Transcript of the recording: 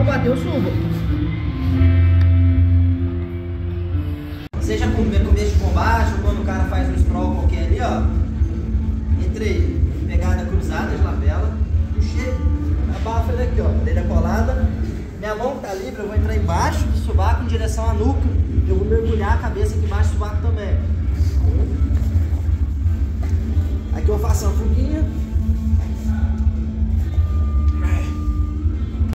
não bater, eu subo. Seja com começo de combate, ou quando o cara faz um sprawl qualquer ali, ó. Entrei, pegada cruzada de lapela, puxei, abafa ele aqui, ó, orelha colada. Minha mão que tá livre, eu vou entrar embaixo do sovaco em direção à nuca. Eu vou mergulhar a cabeça aqui embaixo do sovaco também. Aqui eu faço uma fuguinha.